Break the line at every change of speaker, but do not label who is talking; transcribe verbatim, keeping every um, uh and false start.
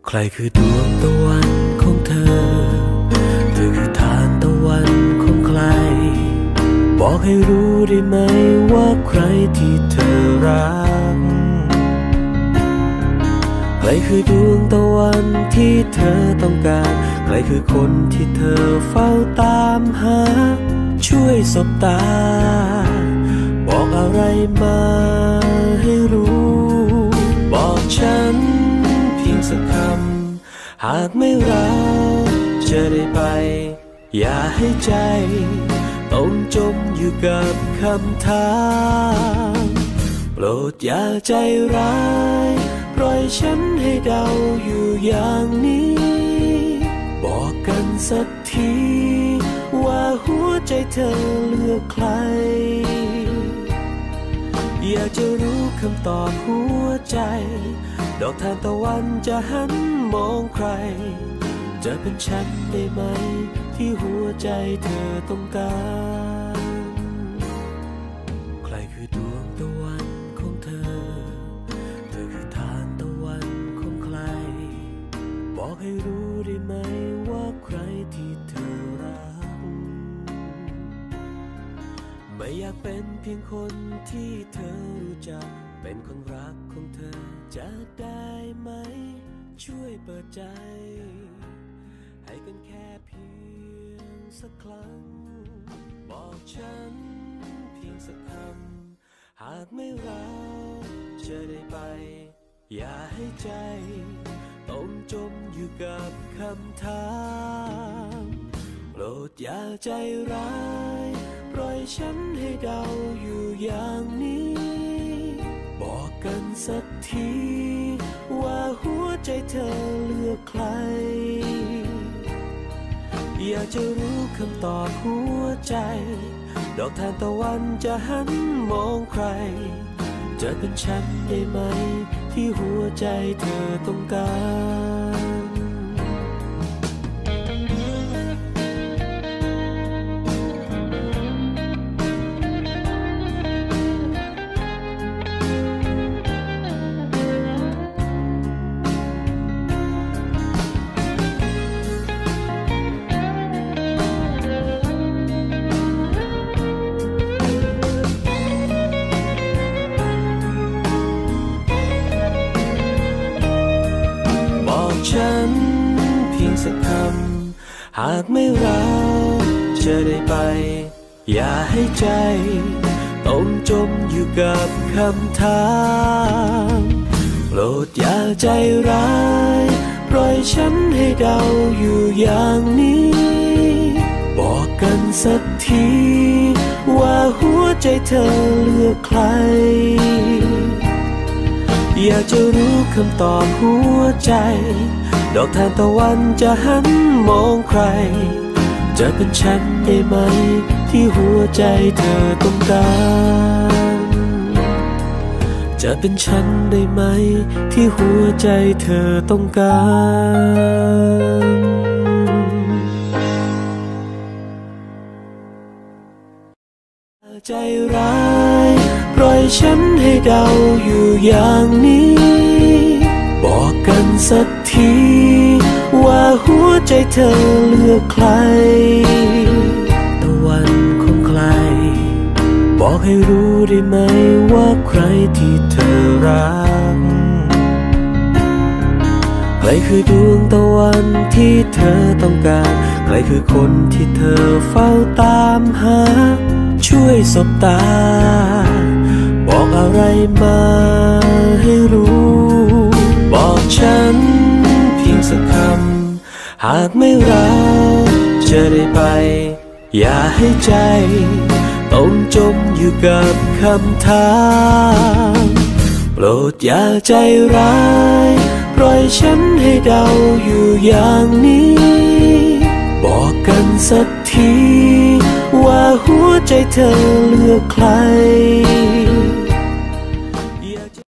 ใครคือดวงตะวันของเธอเธอคือทานตะวันของใครบอกให้รู้ได้ไหมว่าใครที่เธอรักใครคือดวงตะวันที่เธอต้องการใครคือคนที่เธอเฝ้าตามหาช่วยสบตาบอกอะไรมาให้รู้บอกฉันเพียงสักคำหากไม่รักจะได้ไปอย่าให้ใจต้องจมอยู่กับคำถามโปรดอย่าใจร้ายปล่อยฉันให้เดาอยู่อย่างนี้บอกกันสักทีว่าหัวใจเธอเลือกใครอยากจะรู้คำตอบหัวใจดอกทานตะวันจะหันมองใครจะเป็นฉันได้ไหมที่หัวใจเธอต้องการใครคือดวงตะวันของเธอเธอคือทานตะวันของใครบอกให้รู้ได้ไหมว่าใครที่เธอรักไม่อยากเป็นเพียงคนที่เธอรู้จักเป็นคนรักของเธอจะได้ไหมช่วยเปิดใจให้กันแค่เพียงสักครั้งบอกฉันเพียงสักคำหากไม่รักจะได้ไปอย่าให้ใจต้องจมอยู่กับคำถามโปรดอย่าใจร้ายปล่อยฉันให้เดาอยู่อย่างนี้บอกกันสักทีว่าหัวใจเธอเลือกใครอยากจะรู้คำตอบหัวใจดอกทานตะวันจะหันมองใครจะเป็นฉันได้ไหมที่หัวใจเธอต้องการฉันเพียงสักคำหากไม่รักจะได้ไปอย่าให้ใจต้องจมอยู่กับคำถามโปรดอย่าใจร้ายปล่อยฉันให้เดาอยู่อย่างนี้บอกกันสักทีว่าหัวใจเธอเลือกใครอยากจะรู้คำตอบหัวใจดอกทานตะวันจะหันมองใครจะเป็นฉันได้ไหมที่หัวใจเธอต้องการจะเป็นฉันได้ไหมที่หัวใจเธอต้องการใจร้ายปล่อยฉันให้เดาอยู่อย่างนี้บอกกันสักทีว่าหัวใจเธอเลือกใครตะวันของใครบอกให้รู้ได้ไหมว่าใครที่เธอรักใครคือดวงตะวันที่เธอต้องการใครคือคนที่เธอเฝ้าตามหาช่วยสบตาบอกอะไรมาให้รู้บอกฉันเพียงสักคำหากไม่รักจะได้ไปอย่าให้ใจต้องจมอยู่กับคำถามโปรดอย่าใจร้ายปล่อยฉันให้เดาอยู่อย่างนี้บอกกันสักทีว่าหัวใจเธอเลือกใคร